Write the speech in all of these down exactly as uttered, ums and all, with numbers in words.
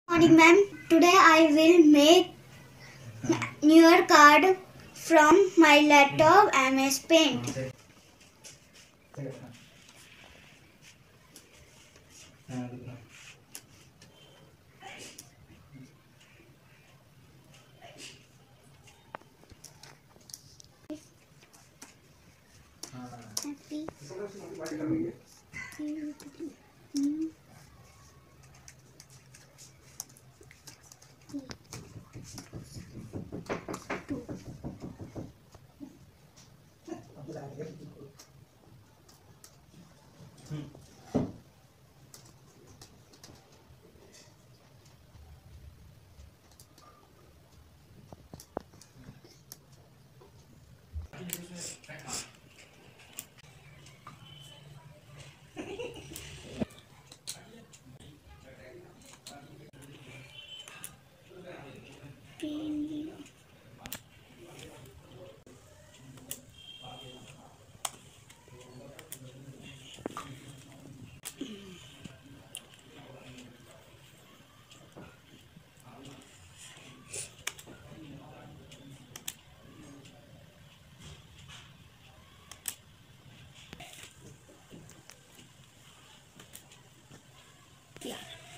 Morning, ma'am. Today I will make New Year card from my laptop M S Paint. Happy. Yeah.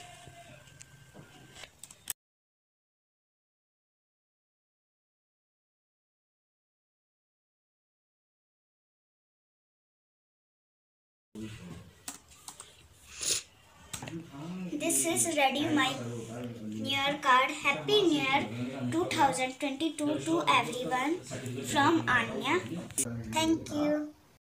This is ready my New Year card. Happy New Year twenty twenty-two to everyone from Anya. Thank you.